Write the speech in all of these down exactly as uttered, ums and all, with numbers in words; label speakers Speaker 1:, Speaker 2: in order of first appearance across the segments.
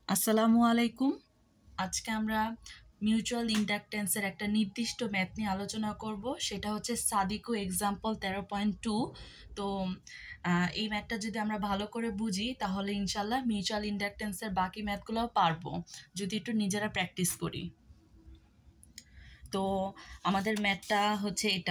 Speaker 1: আসসালামু আলাইকুম। আজকে আমরা মিউচুয়াল ইন্ডাকটেন্সের একটা নির্দিষ্ট ম্যাথ নিয়ে আলোচনা করব, সেটা হচ্ছে সাদিকু এক্সাম্পল তেরো পয়েন্ট টু। তো এই ম্যাথটা যদি আমরা ভালো করে বুঝি তাহলে ইনশাল্লাহ মিউচুয়াল ইন্ডাকটেন্সের বাকি ম্যাথগুলোও পারবো যদি একটু নিজেরা প্র্যাকটিস করি। তো আমাদের ম্যাথটা হচ্ছে এটা।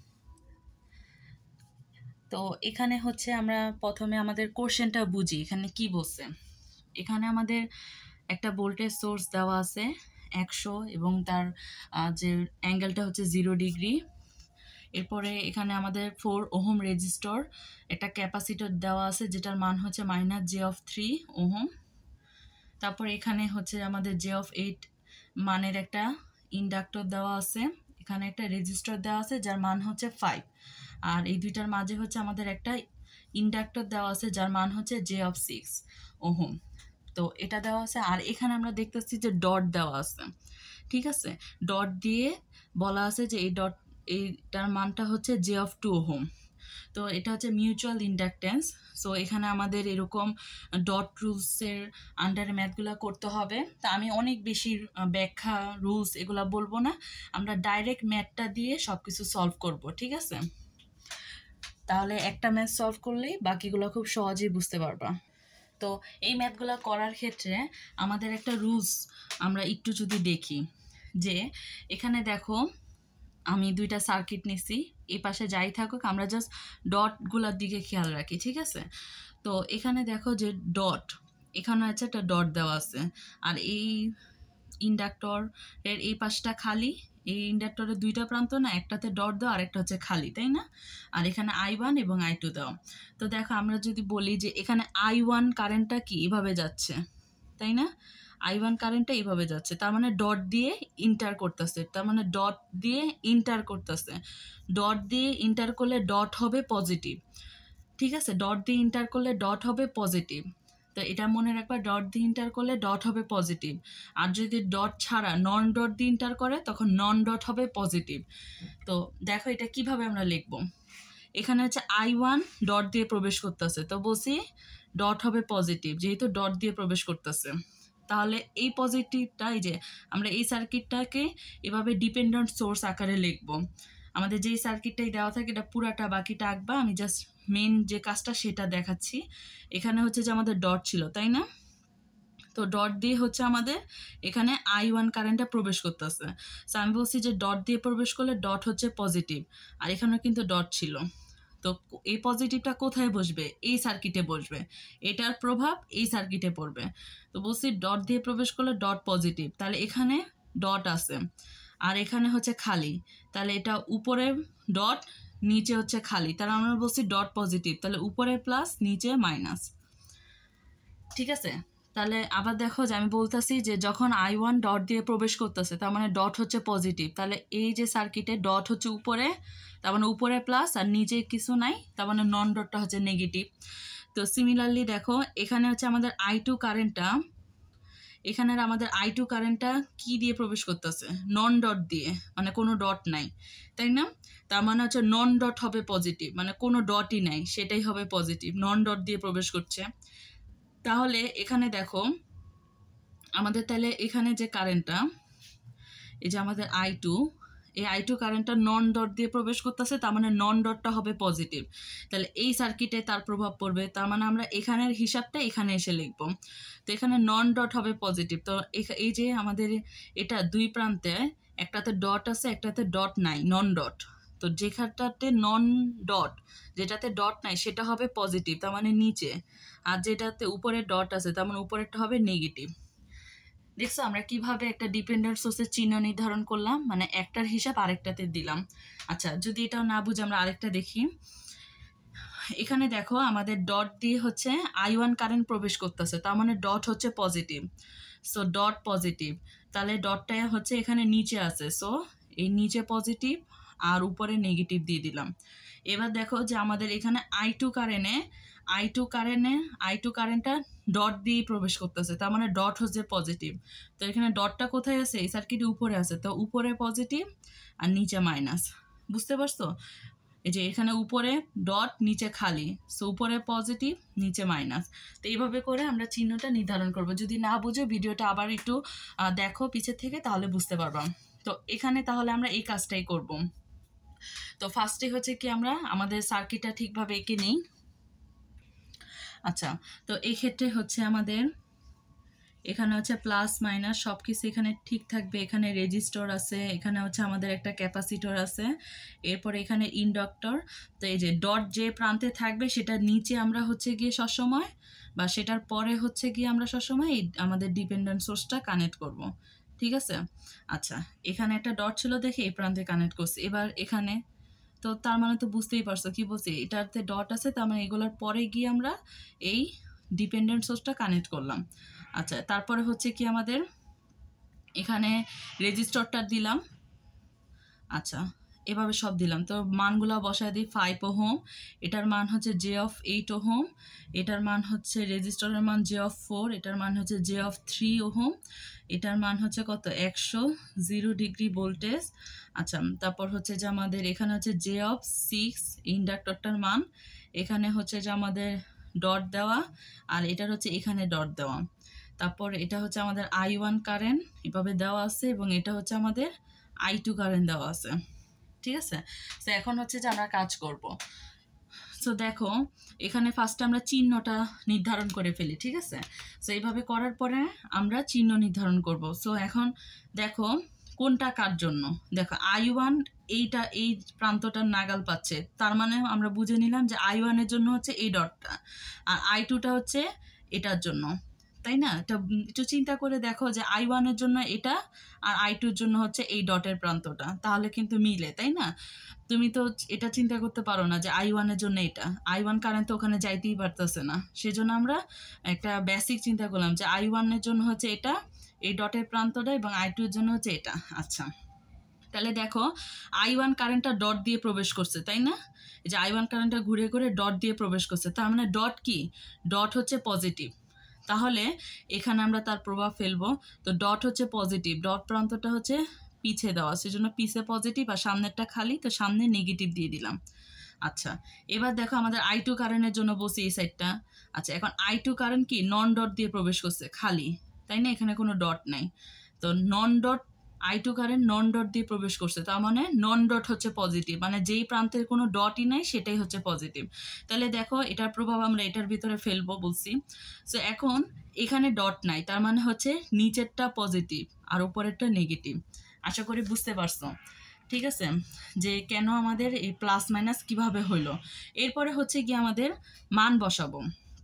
Speaker 1: তো এখানে হচ্ছে আমরা প্রথমে আমাদের কোশ্চেনটা বুঝি এখানে কি বলছে। এখানে আমাদের একটা ভোল্টেজ সোর্স দেওয়া আছে একশো এবং তার যে অ্যাঙ্গেলটা হচ্ছে জিরো ডিগ্রি। এরপরে এখানে আমাদের ফোর ওহম রেজিস্টর, একটা ক্যাপাসিটর দেওয়া আছে যেটার মান হচ্ছে minus j of three ohm. তারপর এখানে হচ্ছে আমাদের জে অফ এইট মানের একটা ইন্ডাক্টর দেওয়া আছে, এখানে একটা রেজিস্টর দেওয়া আছে যার মান হচ্ছে ফাইভ, আর এই দুইটার মাঝে হচ্ছে আমাদের একটা ইন্ডাক্টর দেওয়া আছে যার মান হচ্ছে জে অফ সিক্স ওহম। তো এটা দেওয়া আছে, আর এখানে আমরা দেখতেছি যে ডট দেওয়া আছে, ঠিক আছে। ডট দিয়ে বলা আছে যে এই ডট এইটার মানটা হচ্ছে জে অফ টু ওহম। তো এটা হচ্ছে মিউচুয়াল ইন্ডাকটেন্স। সো এখানে আমাদের এরকম ডট রুলসের আন্ডারে ম্যাথগুলো করতে হবে। তা আমি অনেক বেশি ব্যাখ্যা রুলস এগুলো বলবো না, আমরা ডাইরেক্ট ম্যাথটা দিয়ে সব কিছু সলভ করব, ঠিক আছে। তাহলে একটা ম্যাথ সলভ করলেই বাকিগুলো খুব সহজেই বুঝতে পারবা। তো এই ম্যাথগুলো করার ক্ষেত্রে আমাদের একটা রুলস আমরা একটু যদি দেখি, যে এখানে দেখো আমি দুইটা সার্কিট নিছি, এই পাশে যাই থাকুক আমরা জাস্ট ডটগুলোর দিকে খেয়াল রাখি, ঠিক আছে। তো এখানে দেখো যে ডট, এখানে আছে একটা ডট দেওয়া আছে, আর এই ইন্ডাক্টরের এই পাশটা খালি, এই ইন্ডাক্টরের দুইটা প্রান্ত না, একটাতে ডট দেওয়া আর একটা হচ্ছে খালি, তাই না। আর এখানে আই ওয়ান এবং আই টু দেওয়া। তো দেখো আমরা যদি বলি যে এখানে আই ওয়ান কারেন্টটা কি এভাবে যাচ্ছে, তাই না, আই ওয়ান কারেন্টটা এইভাবে যাচ্ছে, তার মানে ডট দিয়ে ইন্টার করতেছে, তার মানে ডট দিয়ে ইন্টার করতেছে, ডট দিয়ে ইন্টার করলে ডট হবে পজিটিভ, ঠিক আছে। ডট দিয়ে ইন্টার করলে ডট হবে পজিটিভ, তো এটা মনে রাখবা, ডট দিয়ে ইন্টার করলে ডট হবে পজিটিভ। আর যদি ডট ছাড়া নন ডট দিয়ে ইন্টার করে তখন নন ডট হবে পজিটিভ। তো দেখো এটা কিভাবে আমরা লিখব। এখানে হচ্ছে আই ওয়ান ডট দিয়ে প্রবেশ করতেছে, তো বলছি ডট হবে পজিটিভ যেহেতু ডট দিয়ে প্রবেশ করতেছে। তাহলে এই পজিটিভটা, এই যে আমরা এই সার্কিটটাকে এভাবে ডিপেন্ডেন্ট সোর্স আকারে লিখব। আমাদের যেই সার্কিটটাই দেওয়া থাকে এটা পুরাটা বাকিটা আঁকবা, আমি জাস্ট মেন যে কাজটা সেটা দেখাচ্ছি। এখানে হচ্ছে যে আমাদের ডট ছিল, তাই না। তো ডট দিয়ে হচ্ছে আমাদের এখানে আই ওয়ান কারেন্টটা প্রবেশ করতেছে। সো আমি বলছি যে ডট দিয়ে প্রবেশ করলে ডট হচ্ছে পজিটিভ, আর এখানে কিন্তু ডট ছিল। তো এই পজিটিভটা কোথায় বসবে, এই সার্কিটে বসবে, এটার প্রভাব এই সার্কিটে পড়বে। তো বলছি ডট দিয়ে প্রবেশ করলে ডট পজিটিভ, তাহলে এখানে ডট আছে আর এখানে হচ্ছে খালি, তাহলে এটা উপরে ডট নিচে হচ্ছে খালি, তাহলে আমরা বলছি ডট পজিটিভ, তাহলে উপরে প্লাস নিচে মাইনাস, ঠিক আছে। তাহলে আবার দেখো যে আমি বলতেছি যে যখন আই ওয়ান ডট দিয়ে প্রবেশ করতেছে তার মানে ডট হচ্ছে পজিটিভ, তাহলে এই যে সার্কিটে ডট হচ্ছে উপরে, তার মানে উপরে প্লাস আর নিচে কিছু নাই, তার মানে নন ডটটা হচ্ছে নেগেটিভ। তো সিমিলারলি দেখো এখানে হচ্ছে আমাদের আই টু কারেন্টটা, এখানে আমাদের আই টু কারেন্টটা কি দিয়ে প্রবেশ করতেছে, নন ডট দিয়ে, মানে কোনো ডট নাই, তাই না। তার মানে হচ্ছে নন ডট হবে পজিটিভ, মানে কোনো ডটই নাই সেটাই হবে পজিটিভ, নন ডট দিয়ে প্রবেশ করছে। তাহলে এখানে দেখো আমাদের তাহলে এখানে যে কারেন্টটা, এই যে আমাদের আই টু, এই আই টু কারেন্টটা নন ডট দিয়ে প্রবেশ করতেছে, তার মানে নন ডটটা হবে পজিটিভ, তাহলে এই সার্কিটে তার প্রভাব পড়বে, তার মানে আমরা এখানের হিসাবটা এখানে এসে লিখব। তো এখানে নন ডট হবে পজিটিভ, তো এই যে আমাদের এটা দুই প্রান্তে একটাতে ডট আছে একটাতে ডট নাই, নন ডট। তো যেখানটাতে নন ডট, যেটাতে ডট নাই সেটা হবে পজিটিভ, তার মানে নিচে, আর যেটাতে উপরে ডট আছে তার মানে উপরেরটা হবে নেগেটিভ। দেখছো আমরা কিভাবে একটা ডিপেন্ডেন্ট সোর্সের চিহ্ন নির্ধারণ করলাম, মানে একটার হিসাব আরেকটাতে দিলাম। আচ্ছা যদি এটাও না বুঝে আমরা আরেকটা দেখি। এখানে দেখো আমাদের ডট দিয়ে হচ্ছে আই ওয়ান কারেন্ট প্রবেশ করতেছে, তার মানে ডট হচ্ছে পজিটিভ, সো ডট পজিটিভ, তাহলে ডটটা হচ্ছে এখানে নিচে আছে, সো এই নিচে পজিটিভ আর উপরে নেগেটিভ দিয়ে দিলাম। এবার দেখো যে আমাদের এখানে আই টু কারেন্টে আই টু কারেন্টে আই টু কারেন্টটা ডট দিয়ে প্রবেশ করতেছে, তার মানে ডট হচ্ছে পজিটিভ। তো এখানে ডটটা কোথায় আছে, এই সার্কিটের উপরে আছে, তো উপরে পজিটিভ আর নিচে মাইনাস, বুঝতে পারছো। এই যে এখানে উপরে ডট নিচে খালি, সো উপরে পজিটিভ নিচে মাইনাস। তো এইভাবে করে আমরা চিহ্নটা নির্ধারণ করব। যদি না বুঝো ভিডিওটা আবার একটু দেখো পিছের থেকে, তাহলে বুঝতে পারবা। তো এখানে তাহলে আমরা এই কাজটাই করব। তো ফার্স্টে হচ্ছে কি আমরা আমাদের সার্কিটটা ঠিকভাবে এঁকে নিই। আচ্ছা, তো এই ক্ষেত্রে হচ্ছে আমাদের এখানে হচ্ছে প্লাস মাইনাস সব কিছু এখানে ঠিক থাকবে। এখানে রেজিস্টর আছে, এখানে হচ্ছে আমাদের একটা ক্যাপাসিটর আছে, এরপর এখানে ইন্ডাক্টর। তো এই যে ডট যে প্রান্তে থাকবে সেটা নিচে আমরা হচ্ছে গিয়ে সবসময় বা সেটার পরে হচ্ছে গিয়ে আমরা সবসময় এই আমাদের ডিপেন্ডেন্ট সোর্সটা কানেক্ট করব, ঠিক আছে। আচ্ছা, এখানে একটা ডট ছিল দেখে এই প্রান্তে কানেক্ট করছি। এবার এখানে তো তার মানে তো বুঝতেই পারছো কি বলছি, এটাতে ডট আছে, তার মানে এগুলোর পরে গিয়ে আমরা এই ডিপেন্ডেন্ট সোর্সটা কানেক্ট করলাম। আচ্ছা, তারপরে হচ্ছে কি আমাদের এখানে রেজিস্টরটা দিলাম। আচ্ছা, এভাবে সব দিলাম। তো মানগুলো বসায় দিই। ফাইভ ওহম, এটার মান হচ্ছে জে অফ এইট ওহম, এটার মান হচ্ছে রেজিস্টরের মান জে অফ ফোর, এটার মান হচ্ছে জে অফ থ্রি ওহম, এটার মান হচ্ছে কত একশো জিরো ডিগ্রি ভোল্টেজ। আচ্ছা, তারপর হচ্ছে যে আমাদের এখানে হচ্ছে জে অফ সিক্স ইন্ডাক্টরটার মান, এখানে হচ্ছে যে আমাদের ডট দেওয়া, আর এটার হচ্ছে এখানে ডট দেওয়া। তারপর এটা হচ্ছে আমাদের আই ওয়ান কারেন্ট এভাবে দেওয়া আছে, এবং এটা হচ্ছে আমাদের আই টু কারেন্ট দেওয়া আছে, ঠিক আছে। তো এখন হচ্ছে যে আমরা কাজ করব। সো দেখো এখানে ফার্স্টে আমরা চিহ্নটা নির্ধারণ করে ফেলি, ঠিক আছে। সো এইভাবে করার পরে আমরা চিহ্ন নির্ধারণ করব। সো এখন দেখো কোনটা কার জন্য। দেখো আই ওয়ান এইটা এই প্রান্তটার নাগাল পাচ্ছে, তার মানে আমরা বুঝে নিলাম যে আই ওয়ানের জন্য হচ্ছে এই ডটটা, আর আই টুটা হচ্ছে এটার জন্য, তাই না। এটা একটু চিন্তা করে দেখো যে আই ওয়ানের জন্য এটা আর আই টুর জন্য হচ্ছে এই ডটের প্রান্তটা, তাহলে কিন্তু মিলে, তাই না। তুমি তো এটা চিন্তা করতে পারো না যে আই ওয়ানের জন্য এটা, আই ওয়ান কারেন্ট তো ওখানে যাইতেই পারতেছে না, সেজন্য আমরা একটা বেসিক চিন্তা করলাম যে আই ওয়ানের জন্য হচ্ছে এটা এই ডটের প্রান্তটা, এবং আই টুর জন্য হচ্ছে এটা। আচ্ছা, তাহলে দেখো আই ওয়ান কারেন্টটা ডট দিয়ে প্রবেশ করছে, তাই না। এই যে আই ওয়ান কারেন্টটা ঘুরে ঘুরে ডট দিয়ে প্রবেশ করছে, তার মানে ডট কি, ডট হচ্ছে পজিটিভ, তাহলে এখানে আমরা তার প্রভাব ফেলবো। তো ডট হচ্ছে পজিটিভ, ডট প্রান্তটা হচ্ছে পিছে দেওয়া, সেজন্য পিছে পজিটিভ আর সামনেরটা খালি, তো সামনে নেগেটিভ দিয়ে দিলাম। আচ্ছা, এবার দেখো আমাদের আই টু কারেন্টের জন্য বসি এই সাইডটা। আচ্ছা, এখন আই টু কারেন্ট কি নন ডট দিয়ে প্রবেশ করছে খালি, তাই না, এখানে কোনো ডট নাই। তো non dot I two current non dot দিয়ে প্রবেশ করছে, তার মানে নন ডট হচ্ছে পজিটিভ, মানে যেই প্রান্তের কোনো ডটই নাই সেটাই হচ্ছে পজিটিভ। তাহলে দেখো এটার প্রভাব আমরা এটার ভিতরে ফেলবো বলছি। সো এখন এখানে ডট নাই, তার মানে হচ্ছে নিচেরটা পজিটিভ আর উপরেরটা নেগেটিভ। আশা করি বুঝতে পারছো, ঠিক আছে, যে কেন আমাদের এই প্লাস মাইনাস কিভাবে হইলো। এরপরে হচ্ছে কি আমাদের মান বসাবো।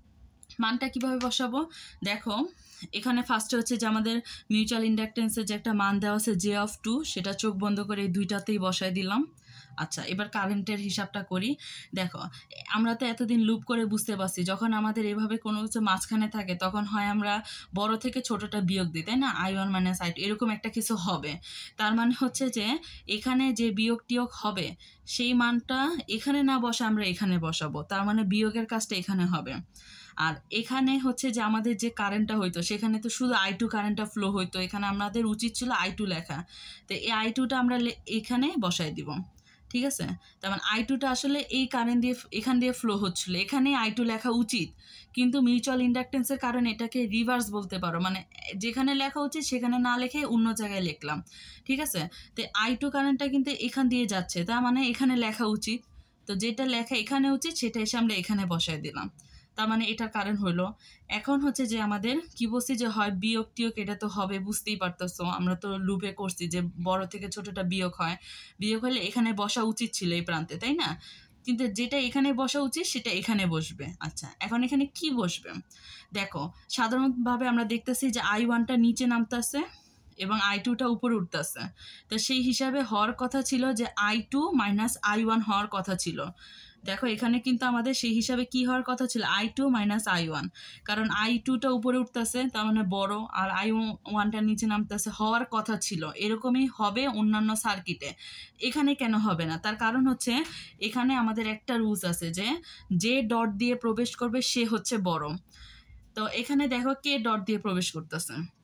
Speaker 1: মানটা কিভাবে বসাবো দেখো, এখানে ফার্স্টে হচ্ছে যে আমাদের মিউচুয়াল ইন্ডাকটেন্সের যে একটা মান দেওয়া আছে জে অফ টু, সেটা চোখ বন্ধ করে এই দুইটাতেই বসাই দিলাম। আচ্ছা, এবার কারেন্টের হিসাবটা করি। দেখো আমরা তো এতদিন লুপ করে বুঝতে পারছি, যখন আমাদের এভাবে কোনো কিছু মাঝখানে থাকে তখন হয় আমরা বড় থেকে ছোটটা বিয়োগ দিই, তাই না, I one minus I two এরকম একটা কিছু হবে। তার মানে হচ্ছে যে এখানে যে বিয়োগ টিয়োগ হবে সেই মানটা এখানে না বসে আমরা এখানে বসাবো, তার মানে বিয়োগের কাজটা এখানে হবে। আর এখানে হচ্ছে যে আমাদের যে কারেন্টটা হইতো সেখানে তো শুধু আই টু কারেন্টটা ফ্লো হইতো, এখানে আমাদের উচিত ছিল আই টু লেখা, তো এই আই টুটা আমরা এখানে বসাই দিব, ঠিক আছে। তার মানে আই টুটা আসলে এই কারেন্ট দিয়ে এখান দিয়ে ফ্লো হচ্ছিল, এখানে আই টু লেখা উচিত, কিন্তু মিউচুয়াল ইন্ডাকটেন্সের কারণে এটাকে রিভার্স বলতে পারো, মানে যেখানে লেখা উচিত সেখানে না লিখে অন্য জায়গায় লিখলাম, ঠিক আছে। তো আই টু কারেন্টটা কিন্তু এখান দিয়ে যাচ্ছে, তার মানে এখানে লেখা উচিত, তো যেটা লেখা এখানে উচিত সেটা এসে আমরা এখানে বসাই দিলাম, তার মানে এটার কারণ হলো। এখন হচ্ছে যে আমাদের কি বলছি যে হয় বিয়োগ টিয়োগ, এটা তো হবে বুঝতেই পারতেছো, আমরা তো লুপে করছি যে বড় থেকে ছোটটা বিয়োগ হয়, বিয়োগ হলে এখানে বসা উচিত ছিল এই প্রান্তে, তাই না, কিন্তু যেটা এখানে বসা উচিত সেটা এখানে বসবে। আচ্ছা, এখন এখানে কি বসবে দেখো, সাধারণভাবে আমরা দেখতেছি যে আই ওয়ানটা নিচে নামতেছে এবং আই টুটা উপরে উঠতেছে, তো সেই হিসাবে হওয়ার কথা ছিল যে I two minus I one হওয়ার কথা ছিল। দেখো এখানে কিন্তু আমাদের সেই হিসাবে কি হওয়ার কথা ছিল I two minus I one, কারণ আই টুটা উপরে উঠতেছে তার মানে বড়, আর আই ওয়ানটা নিচে নামতেছে, হওয়ার কথা ছিল এরকমই হবে অন্যান্য সার্কিটে, এখানে কেন হবে না, তার কারণ হচ্ছে এখানে আমাদের একটা রুলস আছে যে যে ডট দিয়ে প্রবেশ করবে সে হচ্ছে বড়। তো এখানে দেখো কে ডট দিয়ে প্রবেশ করতেছে,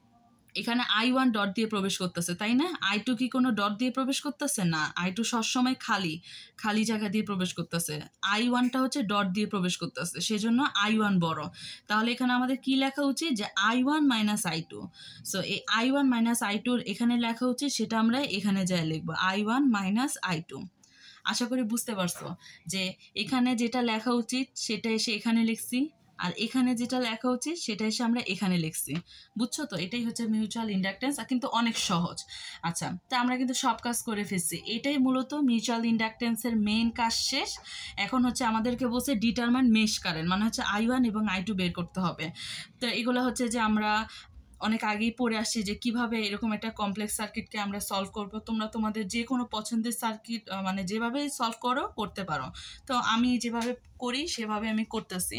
Speaker 1: এখানে আই ওয়ান ডট দিয়ে প্রবেশ করতেছে, তাই না? আই টু কি কোনো ডট দিয়ে প্রবেশ করতেছে না, আই টু সবসময় খালি খালি জায়গা দিয়ে প্রবেশ করতেছে। আই ওয়ানটা হচ্ছে ডট দিয়ে প্রবেশ করতেছে, সেজন্য আই ওয়ান বড়। তাহলে এখানে আমাদের কি লেখা উচিত, যে I one minus I two. So এই আই ওয়ান মাইনাস আই টুর এখানে লেখা উচিত, সেটা আমরা এখানে যাই লিখবো, I one minus I two. আশা করি বুঝতে পারছো যে এখানে যেটা লেখা উচিত সেটা এসে এখানে লিখছি, আর এখানে যেটা লেখা উচিত সেটা এসে আমরা এখানে লিখছি। বুঝছো তো? এটাই হচ্ছে মিউচুয়াল ইন্ডাকটেন্স, আর কিন্তু অনেক সহজ। আচ্ছা, তা আমরা কিন্তু সব কাজ করে ফেলছি। এটাই মূলত মিউচুয়াল ইন্ডাকটেন্সের মেইন কাজ শেষ। এখন হচ্ছে আমাদেরকে বলছে ডিটারমাইন মেশ কারেন্ট, মানে হচ্ছে আই ওয়ান এবং আই টু বের করতে হবে। তো এগুলো হচ্ছে যে আমরা অনেক আগেই পড়ে আসছি যে কিভাবে এরকম একটা কমপ্লেক্স সার্কিটকে আমরা সলভ করব। তোমরা তোমাদের যে কোনো পছন্দের সার্কিট মানে যেভাবে সলভ করো করতে পারো। তো আমি যেভাবে করি সেভাবে আমি করতেছি।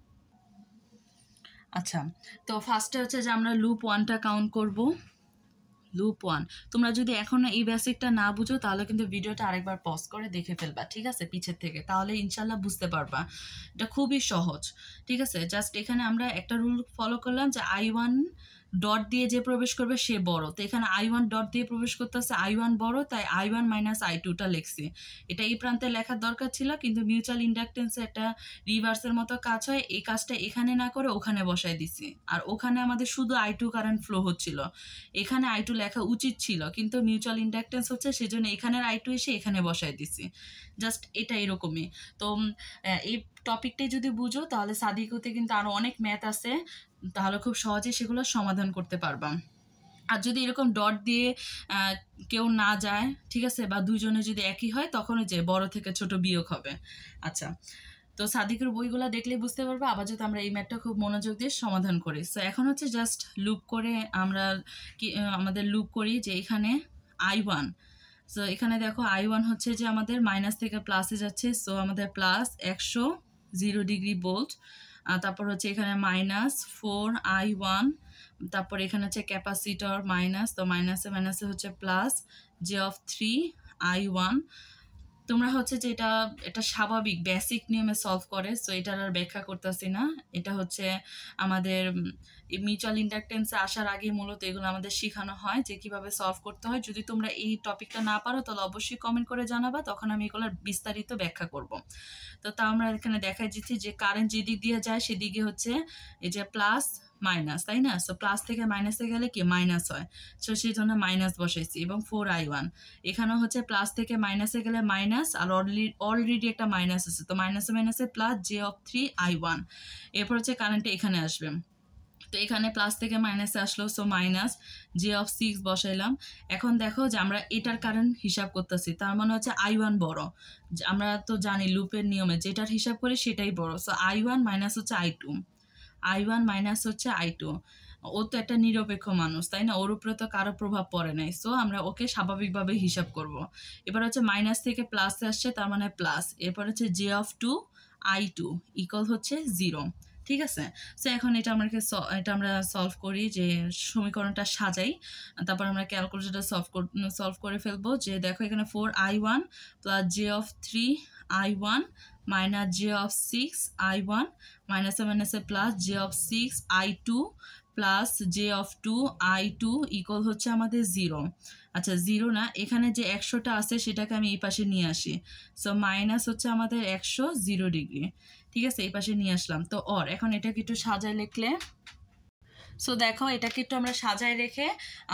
Speaker 1: আচ্ছা, তো ফার্স্টে হচ্ছে যে আমরা লুপ ওয়ানটা কাউন্ট করব। লুপ ওয়ান, তোমরা যদি এখনো এই বেসিকটা না বুঝো তাহলে কিন্তু ভিডিওটা আরেকবার পজ করে দেখে ফেলবা, ঠিক আছে, পিছের থেকে, তাহলে ইনশাল্লাহ বুঝতে পারবা। এটা খুবই সহজ, ঠিক আছে। জাস্ট এখানে আমরা একটা রুল ফলো করলাম যে আই ওয়ান ডট দিয়ে যে প্রবেশ করবে সে বড়। তো এখানে আই ওয়ান ডট দিয়ে প্রবেশ করতেছে, আই ওয়ান বড়, তাই আই ওয়ান মাইনাস আই টুটা লিখছি। এটা এই প্রান্তে লেখার দরকার ছিল, কিন্তু মিউচুয়াল ইন্ডাকটেন্সে একটা রিভার্সের মতো কাজ হয়, এই কাজটা এখানে না করে ওখানে বসাই দিছি। আর ওখানে আমাদের শুধু আই টু কারেন্ট ফ্লো হচ্ছিল, এখানে আই টু লেখা উচিত ছিল, কিন্তু মিউচুয়াল ইন্ডাকটেন্স হচ্ছে সেজন্য এখানের আই টু এসে এখানে বসাই দিছি। জাস্ট এটা এরকমই। তো এই টপিকটাই যদি বুঝো তাহলে সাদিকুতে কিন্তু আরও অনেক ম্যাথ আছে, তাহলে খুব সহজে সেগুলো সমাধান করতে পারবা। আর যদি এরকম ডট দিয়ে কেউ না যায়, ঠিক আছে, বা দুজনে যদি একই হয়, তখন যে বড় থেকে ছোট বিয়োগ হবে। আচ্ছা, তো সাদিকের বইগুলো দেখলে বুঝতে পারবো। আবার যদি আমরা এই ম্যাথটা খুব মনোযোগ দিয়ে সমাধান করি। সো এখন হচ্ছে জাস্ট লুপ করে আমরা কি আমাদের লুপ করি যে এখানে আই ওয়ান, সো এখানে দেখো আই ওয়ান হচ্ছে যে আমাদের মাইনাস থেকে প্লাসে যাচ্ছে, সো আমাদের প্লাস একশো জিরো ডিগ্রি ভোল্ট। তারপর হচ্ছে এখানে মাইনাস ফোর আই ওয়ান, তারপর এখানে হচ্ছে ক্যাপাসিটর মাইনাস, তো মাইনাসে মাইনাসে হচ্ছে plus j of three I one. তোমরা হচ্ছে যে এটা এটা স্বাভাবিক বেসিক নিয়মে সলভ করে, সো এটার আর ব্যাখ্যা করতেছি না। এটা হচ্ছে আমাদের মিউচুয়াল ইন্ডাকটেন্সে আসার আগে মূলত এগুলো আমাদের শেখানো হয় যে কিভাবে সলভ করতে হয়। যদি তোমরা এই টপিকটা না পারো তাহলে অবশ্যই কমেন্ট করে জানাবা, তখন আমি এগুলোর বিস্তারিত ব্যাখ্যা করব। তো তা আমরা এখানে দেখাই দিচ্ছি যে কারেন্ট যেদিক দিয়ে যায় সেদিকে হচ্ছে এই যে প্লাস মাইনাস, তাই না? সো প্লাস থেকে মাইনাসে গেলে কি মাইনাস হয়, সো সেই জন্য মাইনাস বসাইছি। এবং ফোর আই ওয়ান, এখানেও হচ্ছে প্লাস থেকে মাইনাসে গেলে মাইনাস, আর অলরেডি অলরেডি একটা মাইনাস আছে, তো মাইনাসে মাইনাসে plus j of three I one. এরপর হচ্ছে কারেন্টটা এখানে আসবে, তো এখানে প্লাস থেকে মাইনাসে আসলো, so minus j of six বসাইলাম। এখন দেখো যে আমরা এটার কারেন্ট হিসাব করতেছি, তার মানে হচ্ছে আই ওয়ান বড়। আমরা তো জানি লুপের নিয়মে যেটার হিসাব করি সেটাই বড়। সো আই ওয়ান মাইনাস হচ্ছে I two, I one minus হচ্ছে আই টু। ও তো একটা নিরপেক্ষ মানুষ, তাই না? ওর উপরে তো কারো প্রভাব পড়ে নাই, সো আমরা ওকে স্বাভাবিকভাবে হিসাব করব। এবার হচ্ছে মাইনাস থেকে প্লাসে আসছে, তার মানে প্লাস। এরপর হচ্ছে j of two I two equal হচ্ছে জিরো, ঠিক আছে। সো এখন এটা আমাকে এটা আমরা সলভ করি, যে সমীকরণটা সাজাই, তারপর আমরা ক্যালকুলেটরটা সলভ সলভ করে ফেলবো। যে দেখো এখানে four I one plus j of three I one minus j of six I one মাইনাসে মাইনাসে plus j of six I two plus j of two I two equal হচ্ছে আমাদের জিরো। আচ্ছা, জিরো না, এখানে যে একশোটা আছে সেটাকে আমি এই পাশে নিয়ে আসি, সো মাইনাস হচ্ছে আমাদের একশো জিরো ডিগ্রি, ঠিক আছে, এই পাশে নিয়ে আসলাম। তো অর এখন এটাকে একটু সাজায় লিখলে, সো দেখো এটাকে একটু আমরা সাজায় রেখে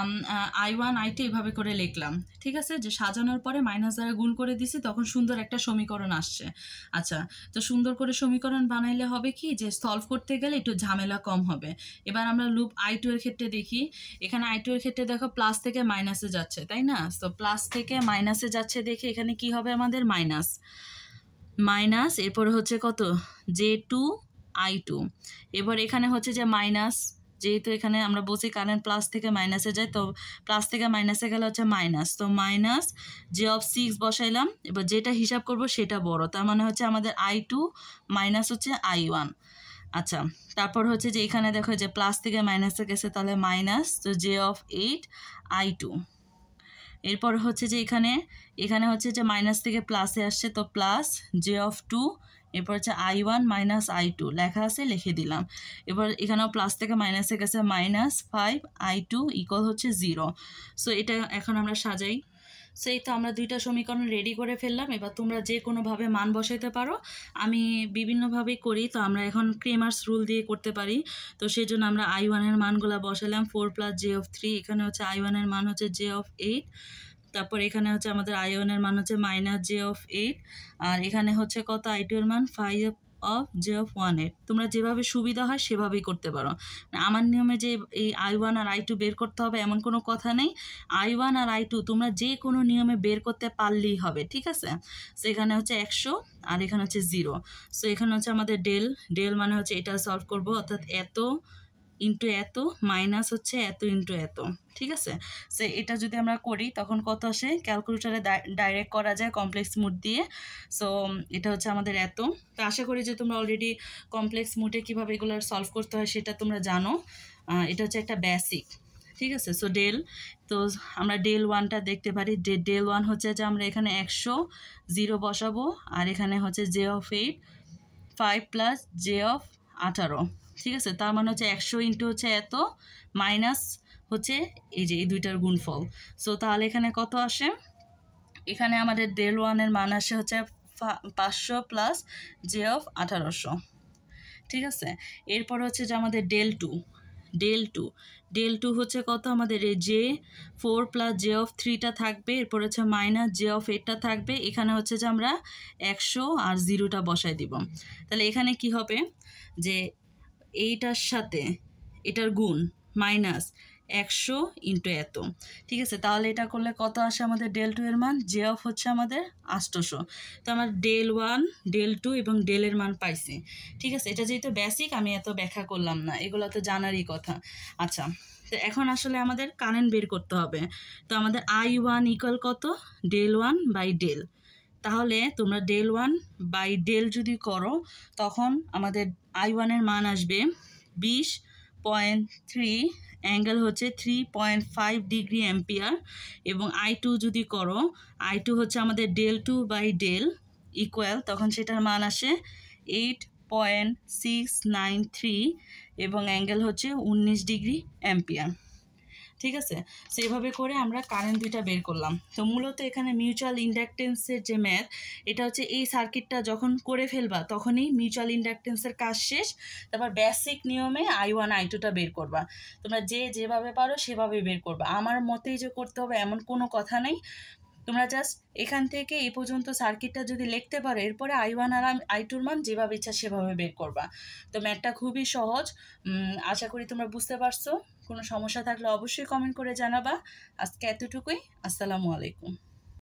Speaker 1: আই ওয়ান আই টু এভাবে করে লিখলাম, ঠিক আছে। যে সাজানোর পরে মাইনাস দ্বারা গুণ করে দিছি, তখন সুন্দর একটা সমীকরণ আসছে। আচ্ছা, তো সুন্দর করে সমীকরণ বানাইলে হবে কি, যে সলভ করতে গেলে একটু ঝামেলা কম হবে। এবার আমরা লুপ আই টু এর ক্ষেত্রে দেখি, এখানে আই টু এর ক্ষেত্রে দেখো প্লাস থেকে মাইনাসে যাচ্ছে, তাই না? তো প্লাস থেকে মাইনাসে যাচ্ছে দেখে এখানে কি হবে আমাদের মাইনাস মাইনাস, এরপরে হচ্ছে কত জে টু আই টু। এবার এখানে হচ্ছে যে মাইনাস, যেহেতু এখানে আমরা বলছি কারেন্ট প্লাস থেকে মাইনাসে যায়, তো প্লাস থেকে মাইনাসে গেলে হচ্ছে মাইনাস, তো মাইনাস জে অফ সিক্স বসাইলাম। এবার যেটা হিসাব করব সেটা বড়, তার মানে হচ্ছে আমাদের আই টু মাইনাস হচ্ছে আই ওয়ান। আচ্ছা, তারপর হচ্ছে যে এখানে দেখো যে প্লাস থেকে মাইনাসে গেছে, তাহলে মাইনাস, তো j of eight I two. এরপর হচ্ছে যে এখানে এখানে হচ্ছে যে মাইনাস থেকে প্লাসে আসছে, তো প্লাস জে অফ টু এরপর হচ্ছে I one minus I two লেখা আছে, লিখে দিলাম। এবার এখানেও প্লাস থেকে মাইনাসে গেছে, minus five I two equal হচ্ছে জিরো। সো এটা এখন আমরা সাজাই। সো এই তো আমরা দুইটা সমীকরণ রেডি করে ফেললাম। এবার তোমরা যে কোনোভাবে মান বসাইতে পারো, আমি বিভিন্নভাবেই করি। তো আমরা এখন ক্রেমার্স রুল দিয়ে করতে পারি। তো সেই জন্য আমরা আই ওয়ানের মানগুলো বসালাম, four plus j of three, এখানে হচ্ছে আই ওয়ানের মান হচ্ছে জে অফ এইট, তারপর এখানে হচ্ছে আমাদের আই ওয়ানের মান হচ্ছে মাইনাস জে অফ এইট, আর এখানে হচ্ছে কত আই টু এর মান five of j of one eight. তোমরা যেভাবে সুবিধা হয় সেভাবেই করতে পারো। আমার নিয়মে যে এই আই ওয়ান আর আই টু বের করতে হবে এমন কোনো কথা নেই। আই ওয়ান আর আই টু তোমরা যে কোনো নিয়মে বের করতে পারলেই হবে, ঠিক আছে? সো এখানে হচ্ছে একশো আর এখানে হচ্ছে জিরো। সো এখানে হচ্ছে আমাদের ডেল, ডেল মানে হচ্ছে এটা সলভ করবো, অর্থাৎ এত ইন্টু এত মাইনাস হচ্ছে এত ইন্টু এত, ঠিক আছে? সো এটা যদি আমরা করি তখন কত আসে, ক্যালকুলেটারে ডাইরেক্ট করা যায় কমপ্লেক্স মুড দিয়ে। সো এটা হচ্ছে আমাদের এত। তো আশা করি যে তোমরা অলরেডি কমপ্লেক্স মুডে কীভাবে এগুলো সলভ করতে হয় সেটা তোমরা জানো। এটা হচ্ছে একটা বেসিক, ঠিক আছে? সো ডেল, তো আমরা ডেল ওয়ানটা দেখতে পারি। যে ডেল ওয়ান হচ্ছে যে আমরা এখানে একশো জিরো বসাবো, আর এখানে হচ্ছে j of eight five plus j of আঠারো, ঠিক আছে? তার মানে হচ্ছে একশো ইন্টু হচ্ছে এত মাইনাস হচ্ছে এই যে এই দুইটার গুণফল। সো তাহলে এখানে কত আসে, এখানে আমাদের ডেল ওয়ানের মান আসে হচ্ছে পাঁচশো প্লাস জে অফ আঠারোশো, ঠিক আছে? এরপর হচ্ছে যে আমাদের del two, del two del two হচ্ছে কত, আমাদের এই j four plus j of থ্রিটা থাকবে, এরপর হচ্ছে মাইনাস জে অফ এইটটা থাকবে। এখানে হচ্ছে যে আমরা একশো আর জিরোটা বসাই দিব। তাহলে এখানে কি হবে যে এইটার সাথে এটার গুণ মাইনাস একশো ইন্টু এত, ঠিক আছে? তাহলে এটা করলে কত আসে আমাদের ডেল টু এর মান, জে অফ হচ্ছে আমাদের আটশোশো। তো আমার ডেল ওয়ান, ডেল টু এবং ডেলের মান পাইছি, ঠিক আছে? এটা যেহেতু বেসিক আমি এত ব্যাখ্যা করলাম না, এগুলো তো জানারই কথা। আচ্ছা, তো এখন আসলে আমাদের কারেন্ট বের করতে হবে। তো আমাদের আই ওয়ান ইকুয়াল কত, ডেল ওয়ান বাই ডেল। তাহলে তোমরা ডেল ওয়ান বাই ডেল যদি করো তখন আমাদের আই ওয়ানের মান আসবে বিশ পয়েন্ট থ্রি, অ্যাঙ্গেল হচ্ছে three point five degree ampere. এবং আই টু যদি করো, আই টু হচ্ছে আমাদের del two by del equal, তখন সেটার মান আসে eight point six nine three এবং অ্যাঙ্গেল হচ্ছে উনিশ ডিগ্রি অ্যাম্পিয়ার, ঠিক আছে? সেভাবে করে আমরা কারেন্ট দুইটা বের করলাম। তো মূলত এখানে মিউচুয়াল ইন্ডাকটেন্সের যে ম্যাথ, এটা হচ্ছে এই সার্কিটটা যখন করে ফেলবা তখনই মিউচুয়াল ইন্ডাকটেন্সের কাজ শেষ। তারপর বেসিক নিয়মে আই ওয়ান আই টুটা বের করবা। তোমরা যে যেভাবে পারো সেভাবে বের করবা। আমার মতেই যে করতে হবে এমন কোনো কথা নেই। তোমরা জাস্ট এখান থেকে এই পর্যন্ত সার্কিটটা যদি লিখতে পারো, এরপরে আই ওয়ান আর আই টুর মান যেভাবে ইচ্ছা সেভাবে বের করবা। তো ম্যাথটা খুবই সহজ, আশা করি তোমরা বুঝতে পারছো। কোনো সমস্যা থাকলে অবশ্যই কমেন্ট করে জানাবা। আজকে এতটুকুই, আসসালামু আলাইকুম।